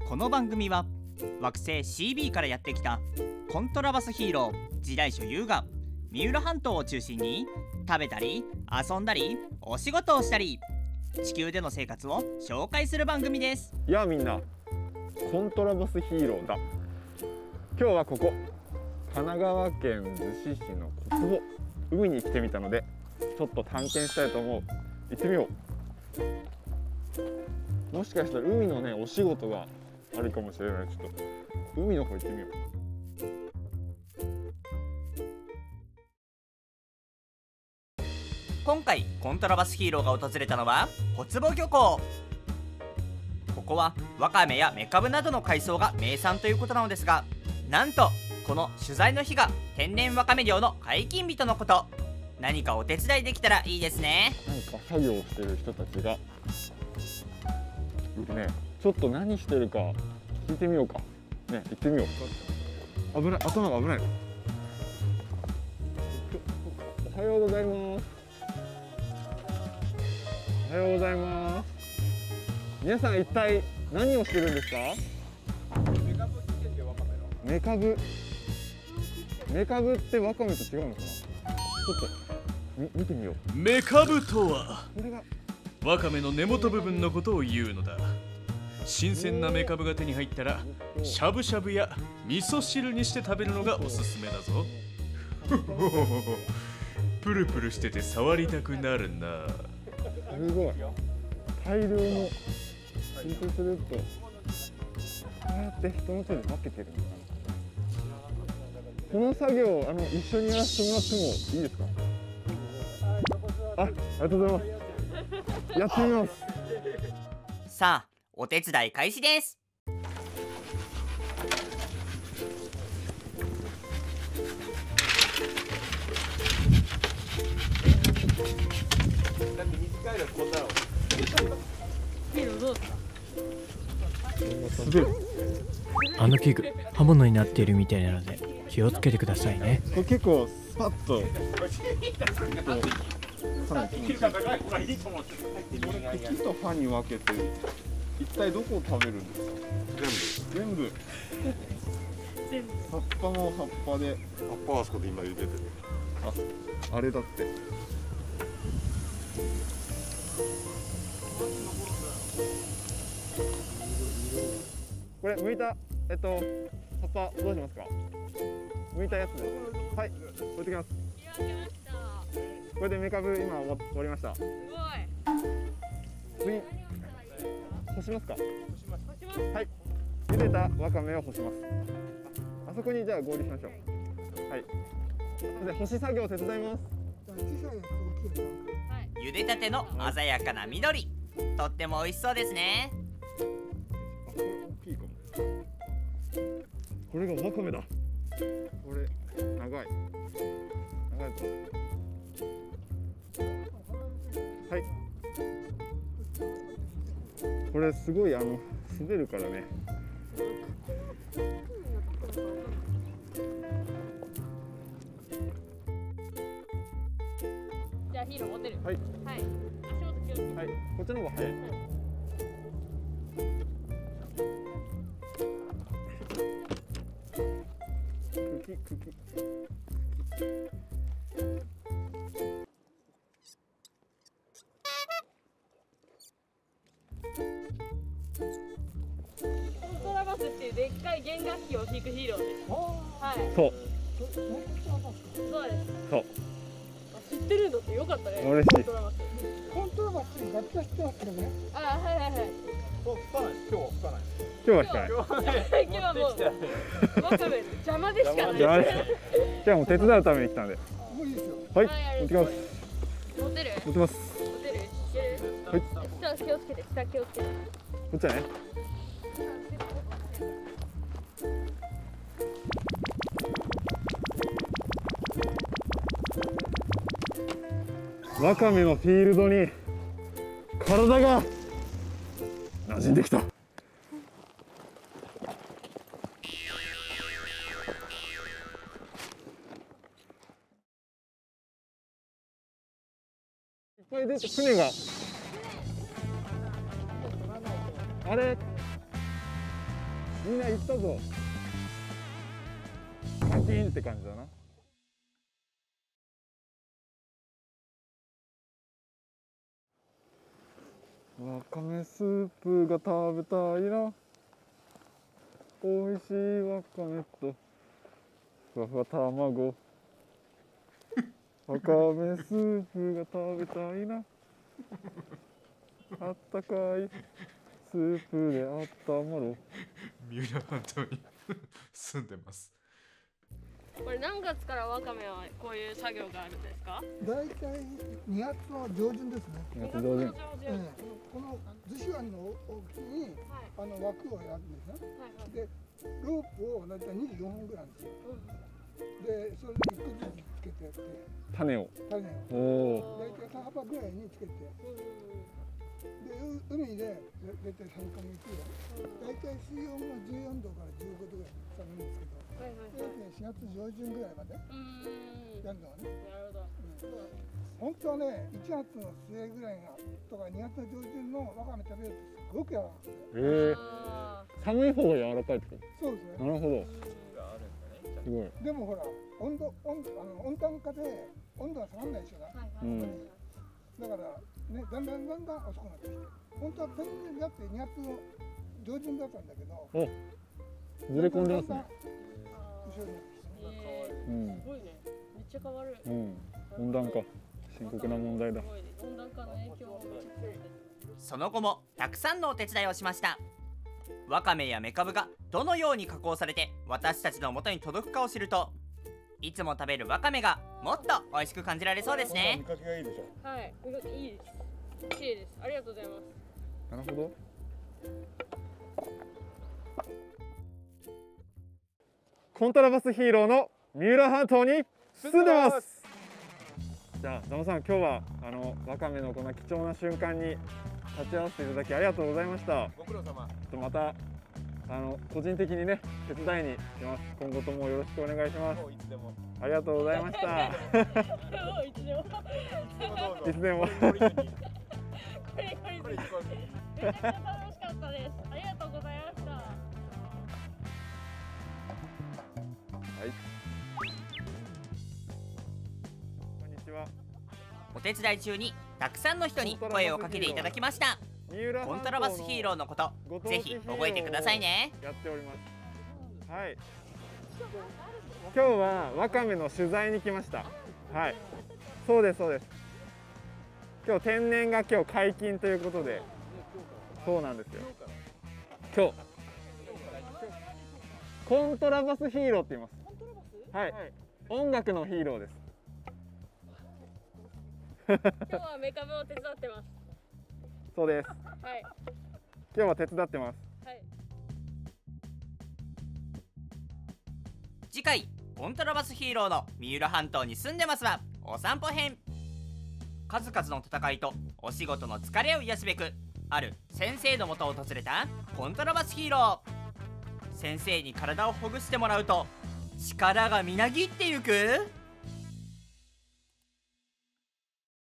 この番組は惑星 CB からやってきたコントラバスヒーロー時代種優が三浦半島を中心に食べたり遊んだりお仕事をしたり地球での生活を紹介する番組です。 やあみんな、コントラバスヒーローだ。今日はここ神奈川県逗子市の小坪海に来てみたので、ちょっと探検したいと思う。行ってみよう。もしかしたら海のねお仕事があるかもしれない。ちょっと海の方行ってみよう。 今回コントラバスヒーローが訪れたのは小坪漁港。ここはワカメやメカブなどの海藻が名産ということなのですが、なんとこの取材の日が天然ワカメ漁の解禁日とのこと。何かお手伝いできたらいいですね。 何か作業をしている人たちがいるね。ちょっと何してるか聞いてみようかね。行ってみよう。危ない、頭が危ない。おはようございます。おはようございます。皆さん一体何をしてるんですか？メカブ。メカブってワカメと違うのかな。ちょっと見てみよう。 メカブとはこれがワカメの根元部分のことを言うのだ。新鮮なメカブが手に入ったらしゃぶしゃぶや味噌汁にして食べるのがおすすめだぞ。プルプルしてて触りたくなるな。 すごい大量のミスするとこうやって人の手で分けてるのかな。この作業一緒にやらせてもらってもいいですか？ありがとうございます。やってみます。 さあお手伝い開始です。 あの器具刃物になっているみたいなので気をつけてくださいね。 これ結構スパッとかなり気持ちいい。これ茎と葉に分けて一体どこを食べるんですか？全部葉っぱも葉っぱで。 葉っぱはあそこで今茹でてる。 あれだって。これ剥いた葉っぱどうしますか？剥いたやつで。はい、置いてきます。これでメカブ今終わりました。 すごい。 次干しますか？はい、茹でたわかめを干します。あそこにじゃあ合流しましょう。はい。で干し作業を手伝います。 茹でたての鮮やかな緑、とっても美味しそうですね。 これ大きいかも。これがわかめだ。これ長いと。はい。これすごい滑るからね。 じゃあヒーロー持てる。 はい。 はい。足元気をつけて。 はい。こっちの方が早い。茎。 コントラバスっていうでっかい弦楽器を弾くヒーローです。はい。 そうそうです。 そう。 あ、知ってるんだってよかったね。 嬉しい。 コントラバス。 コントラバスに楽器は知ってますけどね。 あ、はいはいはい。 今日は吹かない。 今日は控今日はもうワカメ邪魔でしかない。 え。今日はもう手伝うために来たんで。 もういいですよ。 はい。 はい持ってきます。 持てる？ 持ってます。 持てる？いける？ はい。 下気をつけて、下気をつけて。 こっちはね。ワカメのフィールドに体が馴染んできた。いっぱい出て船があれみんな行ったぞ。パキンって感じだな。わかめスープが食べたいな。美味しいわかめとふわふわ卵。わかめスープが食べたいな。あったかいスープであったまろう。 三浦半島に住んでます。 これ何月からわかめはこういう作業があるんですか？ 大体2月の上旬ですね。 2月上旬。 この逗子湾の沖に枠をやるんですね。でロープを大体24本ぐらいなんですよ。でそれに1個ずつつけてやって種を。おお。 大体3幅ぐらいにつけて。で海で大体3ヶ月ぐらい。大体水温が14度から15度ぐらい下がるんですけど。4月上旬ぐらいまでやるのはね。本当はね、1月の末ぐらいとか2月の上旬のわかめ食べるとすごく柔らかくて。 寒い方が柔らかいってこと。 そうですね。 なるほど。すごい。 でもほら温暖化で温度が下がらないでしょ。だからね、だんだん遅くなってきて、本当はペンギンだって2月の上旬だったんだけど、 ずれ込んでますね。 後ろに。 すごいね。めっちゃ変わる。 温暖化、深刻な問題だ。 温暖化の影響もめっちゃ強いです。 その後もたくさんのお手伝いをしました。わかめやめかぶがどのように加工されて私たちの元に届くかを知ると、いつも食べるわかめがもっと美味しく感じられそうですね。 見かけがいいでしょ。 はい、いいです。綺麗です。ありがとうございます。 なるほど。コントラバスヒーローの三浦半島に住んでます。じゃあザマさん、今日はわかめのこの貴重な瞬間に立ち会わせていただきありがとうございました。 ご苦労様。 また個人的にね手伝いに来ます。今後ともよろしくお願いします。 もういつでも。 ありがとうございました。 いつでも。 いつでも。 これめちゃくちゃ楽しかったです。ありがとうございました。 はい。こんにちは。 お手伝い中にたくさんの人に声をかけていただきました。コントラバスヒーローのことぜひ覚えてくださいね。 やっております。はい。今日はわかめの取材に来ました。はい。そうですそうです。今日天然が解禁ということで、そうなんですよ。今日コントラバスヒーローって言います。はい。音楽のヒーローです。 今日はメカブを手伝ってます。 そうです。 はい。 今日は手伝ってます。 はい。 次回コントラバスヒーローの三浦半島に住んでますはお散歩編。数々の戦いとお仕事の疲れを癒すべくある先生のもとを訪れたコントラバスヒーロー。先生に体をほぐしてもらうと力がみなぎってゆく